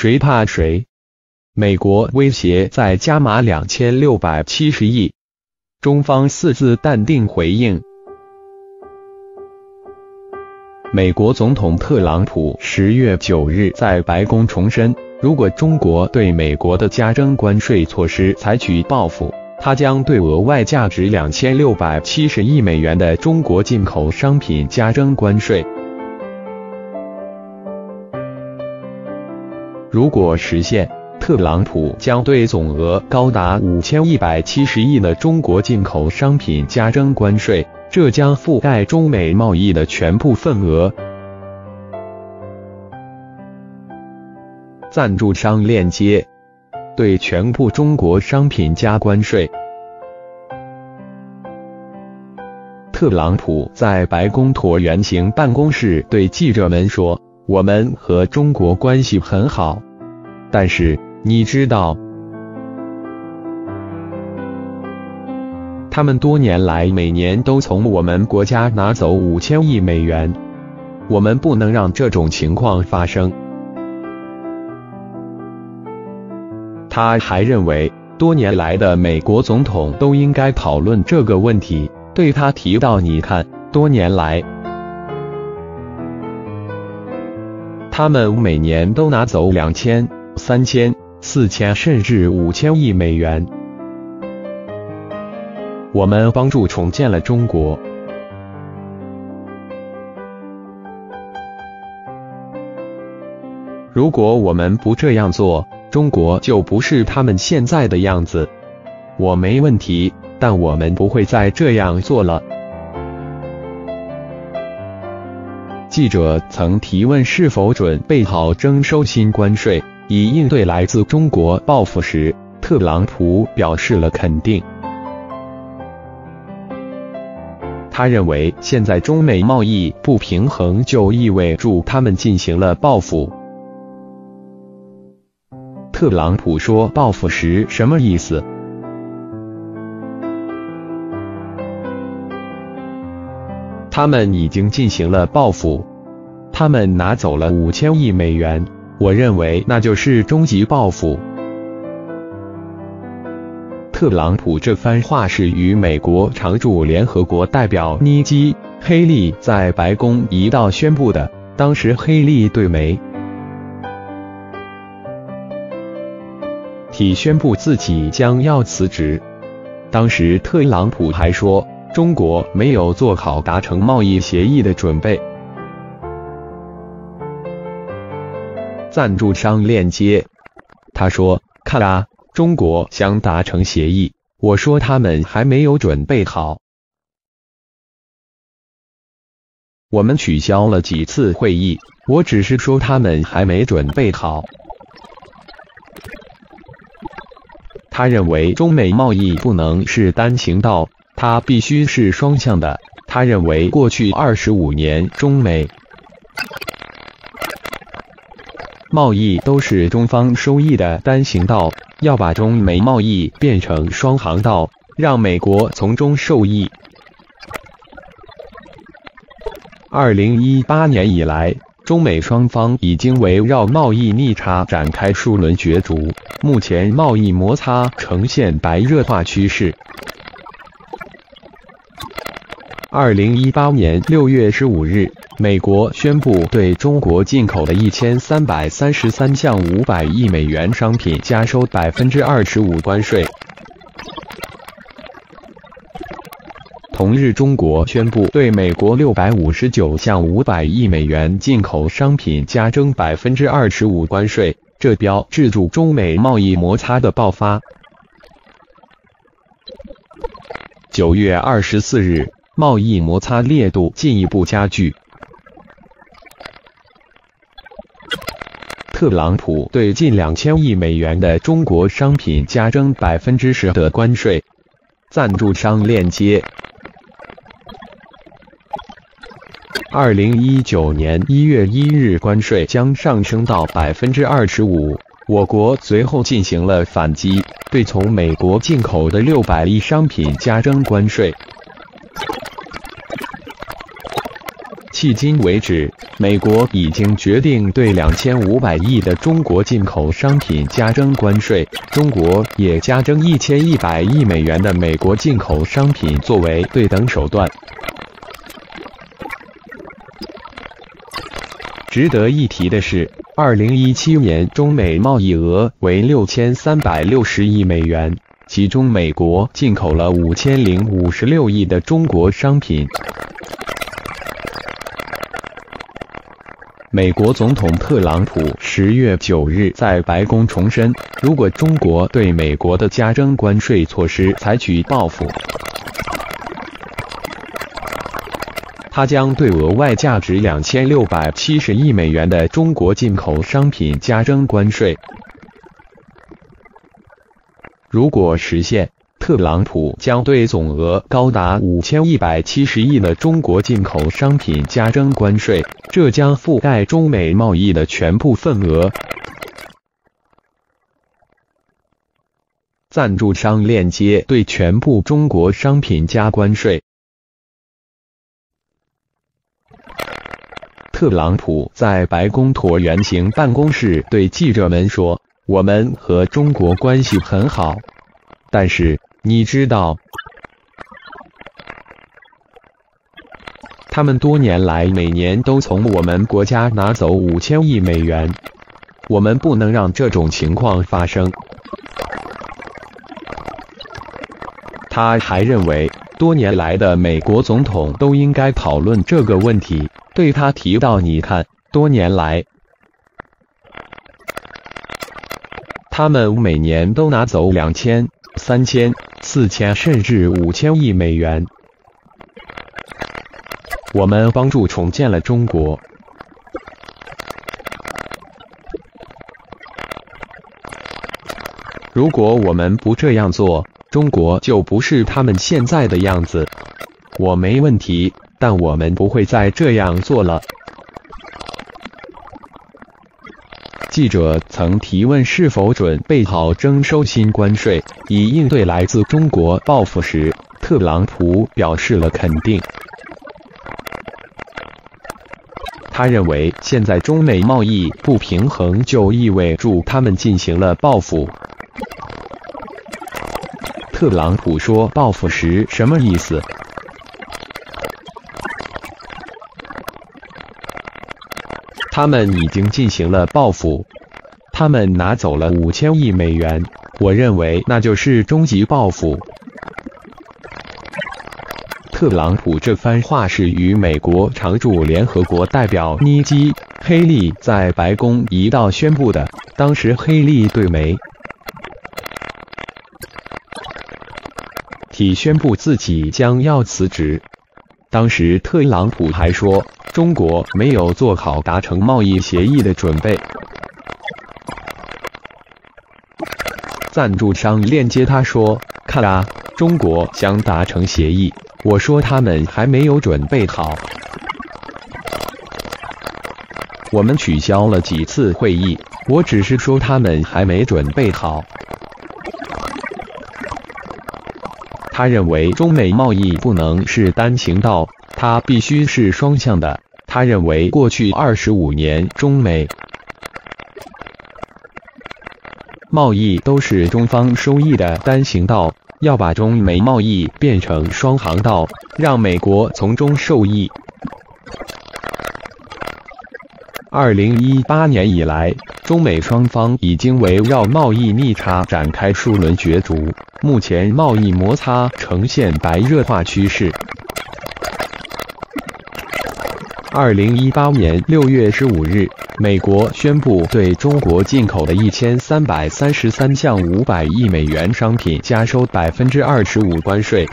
谁怕谁？美国威胁再加码2670亿，中方4字淡定回应。美国总统特朗普10月9日在白宫重申，如果中国对美国的加征关税措施采取报复，他将对额外价值2670亿美元的中国进口商品加征关税。如果实现，特朗普将对总额高达5170亿的中国进口商品加征关税，这将覆盖中美贸易的全部份额。赞助商链接：对全部中国商品加关税。特朗普在白宫椭圆形办公室对记者们说：“我们和中国关系很好，但是你知道，他们多年来每年都从我们国家拿走5000亿美元，我们不能让这种情况发生。”他还认为，多年来的美国总统都应该讨论这个问题。对他提到，你看，多年来，他们每年都拿走2000、3000、4000甚至5000亿美元。我们帮助重建了中国。如果我们不这样做，中国就不是他们现在的样子。我没问题，但我们不会再这样做了。记者曾提问是否准备好征收新关税，以应对来自中国报复时，特朗普表示了肯定。他认为现在中美贸易不平衡就意味着他们进行了报复。特朗普说报复时什么意思？他们已经进行了报复，他们拿走了5000亿美元，我认为那就是终极报复。特朗普这番话是与美国常驻联合国代表尼基·黑利在白宫一道宣布的，当时黑利对媒体宣布自己将要辞职。当时特朗普还说，中国没有做好达成贸易协议的准备。赞助商链接：他说，看啊，中国想达成协议，我说他们还没有准备好。我们取消了几次会议，我只是说他们还没准备好。他认为中美贸易不能是单行道，它必须是双向的。他认为过去25年中美贸易都是中方收益的单行道，要把中美贸易变成双航道，让美国从中受益。2018年以来，中美双方已经围绕贸易逆差展开数轮角逐，目前贸易摩擦呈现白热化趋势。2018年6月15日，美国宣布对中国进口的1333项500亿美元商品加收25%关税。同日，中国宣布对美国659项500亿美元进口商品加征25%关税，这标志着中美贸易摩擦的爆发。9月24日，贸易摩擦烈度进一步加剧。特朗普对近2000亿美元的中国商品加征10%的关税。赞助商链接：2019年1月1日，关税将上升到25%。我国随后进行了反击，对从美国进口的600亿商品加征关税。 迄今为止，美国已经决定对2500亿的中国进口商品加征关税，中国也加征1100亿美元的美国进口商品作为对等手段。值得一提的是，2017年中美贸易额为6360亿美元，其中美国进口了5056亿的中国商品。美国总统特朗普10月9日在白宫重申，如果中国对美国的加征关税措施采取报复，他将对额外价值2670亿美元的中国进口商品加征关税。如果实现，特朗普将对总额高达5170亿的中国进口商品加征关税，这将覆盖中美贸易的全部份额。赞助商链接对全部中国商品加关税。特朗普在白宫椭圆形办公室对记者们说：“我们和中国关系很好，但是你知道，他们多年来每年都从我们国家拿走5000亿美元，我们不能让这种情况发生。”他还认为，多年来的美国总统都应该讨论这个问题。对他提到，你看，多年来，他们每年都拿走2000、3000、4000甚至5000亿美元。我们帮助重建了中国。如果我们不这样做，中国就不是他们现在的样子。我没问题，但我们不会再这样做了。记者曾提问是否准备好征收新关税，以应对来自中国报复时，特朗普表示了肯定。他认为现在中美贸易不平衡就意味着他们进行了报复。特朗普说报复时什么意思？他们已经进行了报复，他们拿走了5000亿美元，我认为那就是终极报复。特朗普这番话是与美国常驻联合国代表尼基·黑利在白宫一道宣布的，当时黑利对媒体宣布自己将要辞职。当时特朗普还说，中国没有做好达成贸易协议的准备。赞助商链接他说，看啊，中国想达成协议，我说他们还没有准备好。我们取消了几次会议，我只是说他们还没准备好。他认为中美贸易不能是单行道，它必须是双向的。他认为过去25年中美贸易都是中方收益的单行道，要把中美贸易变成双航道，让美国从中受益。2018年以来，中美双方已经围绕贸易逆差展开数轮角逐，目前贸易摩擦呈现白热化趋势。2018年6月15日，美国宣布对中国进口的1333项500亿美元商品加收25%关税。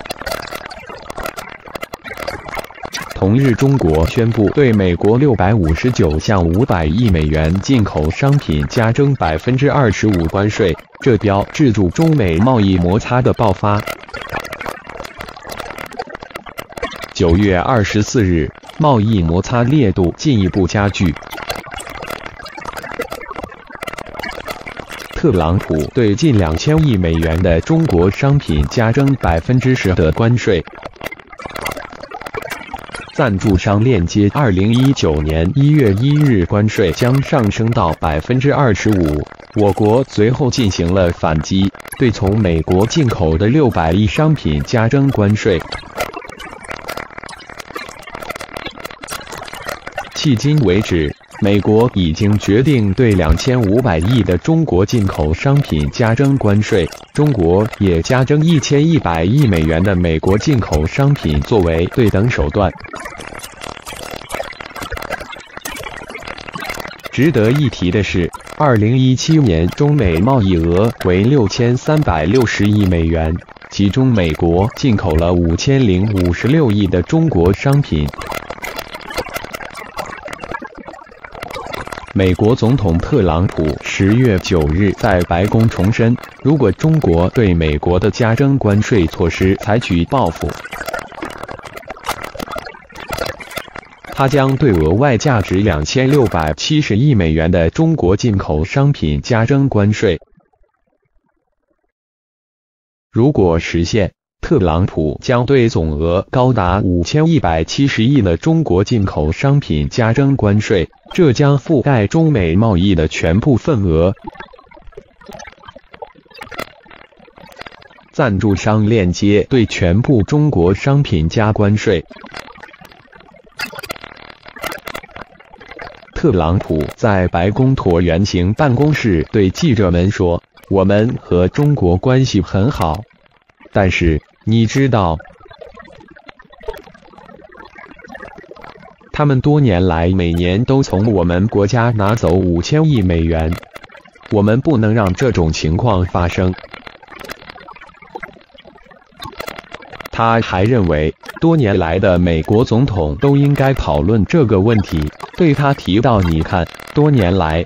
同日，中国宣布对美国659项500亿美元进口商品加征25%关税，这标志着中美贸易摩擦的爆发。9月24日，贸易摩擦烈度进一步加剧。特朗普对近2000亿美元的中国商品加征10%的关税。 赞助商链接2019年1月1日关税将上升到25%，我国随后进行了反击，对从美国进口的600亿商品加征关税。迄今为止，美国已经决定对2500亿的中国进口商品加征关税，中国也加征1100亿美元的美国进口商品作为对等手段。值得一提的是，2017年中美贸易额为6360亿美元，其中美国进口了5056亿的中国商品。美国总统特朗普10月9日在白宫重申，如果中国对美国的加征关税措施采取报复，他将对额外价值2670亿美元的中国进口商品加征关税。如果实现，特朗普将对总额高达5170亿的中国进口商品加征关税，这将覆盖中美贸易的全部份额。赞助商链接对全部中国商品加关税。特朗普在白宫椭圆形办公室对记者们说：“我们和中国关系很好，但是你知道，他们多年来每年都从我们国家拿走5000亿美元，我们不能让这种情况发生。”他还认为，多年来的美国总统都应该讨论这个问题。对他提到，你看，多年来，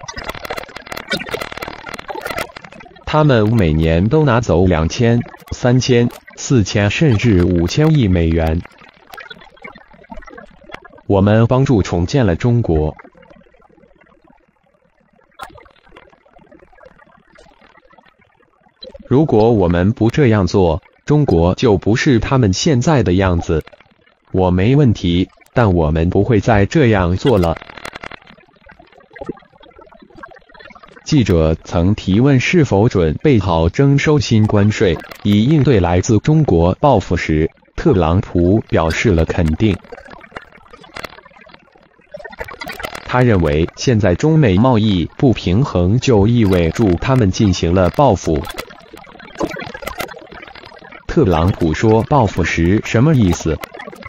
他们每年都拿走2000、3000、4000甚至5000亿美元。我们帮助重建了中国。如果我们不这样做，中国就不是他们现在的样子。我没问题，但我们不会再这样做了。记者曾提问是否准备好征收新关税，以应对来自中国报复时，特朗普表示了肯定。他认为，现在中美贸易不平衡就意味着他们进行了报复。特朗普说：“报复时什么意思？”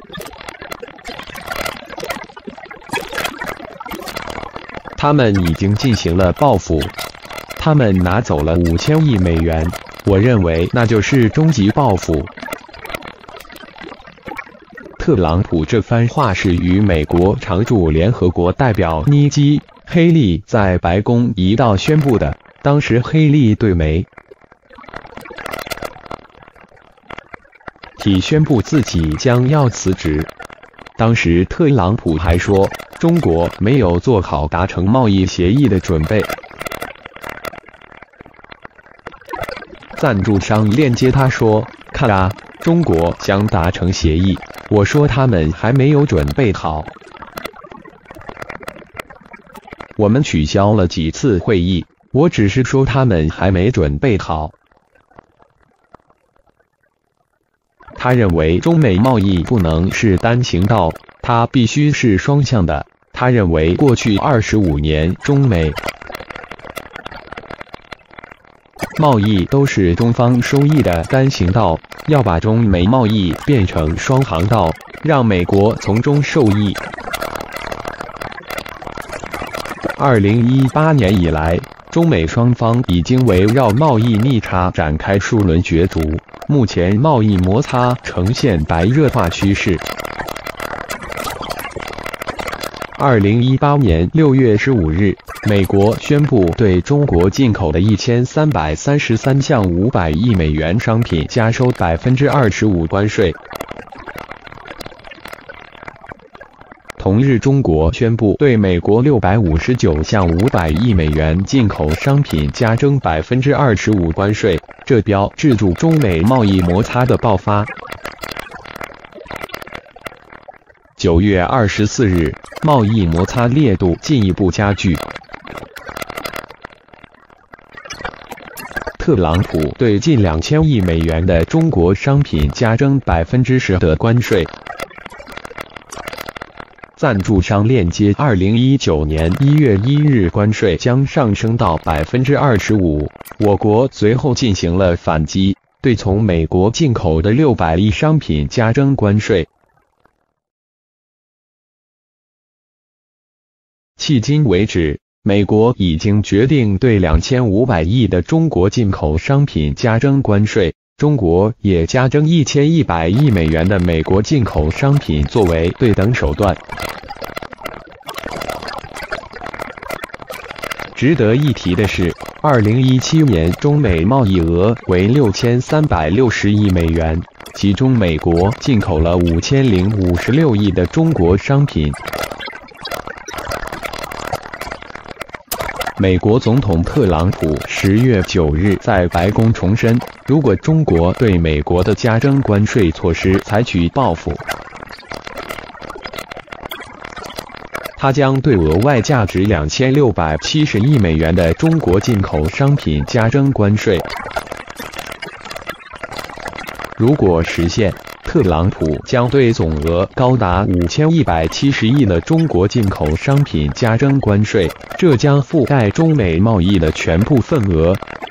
他们已经进行了报复，他们拿走了5000亿美元，我认为那就是终极报复。特朗普这番话是与美国常驻联合国代表尼基·黑利在白宫一道宣布的，当时黑利对媒体宣布自己将要辞职。当时特朗普还说，中国没有做好达成贸易协议的准备。赞助商链接他说：“看啊，中国将达成协议。”我说他们还没有准备好。我们取消了几次会议，我只是说他们还没准备好。他认为中美贸易不能是单行道，它必须是双向的。他认为过去25年中美贸易都是中方收益的单行道，要把中美贸易变成双航道，让美国从中受益。2018年以来，中美双方已经围绕贸易逆差展开数轮角逐，目前贸易摩擦呈现白热化趋势。2018年6月15日，美国宣布对中国进口的1333项500亿美元商品加收25%关税。同日，中国宣布对美国659项500亿美元进口商品加征25%关税，这标志着中美贸易摩擦的爆发。 9月24日，贸易摩擦烈度进一步加剧。特朗普对近2000亿美元的中国商品加征10%的关税。赞助商链接：2019年1月1日关税将上升到25%，我国随后进行了反击，对从美国进口的600亿商品加征关税。迄今为止，美国已经决定对2500亿的中国进口商品加征关税，中国也加征1100亿美元的美国进口商品作为对等手段。值得一提的是，2017年中美贸易额为6360亿美元，其中美国进口了5056亿的中国商品。美国总统特朗普10月9日在白宫重申，如果中国对美国的加征关税措施采取报复，他将对额外价值2670亿美元的中国进口商品加征关税。如果实现，特朗普将对总额高达5170亿的中国进口商品加征关税，这将覆盖中美贸易的全部份额。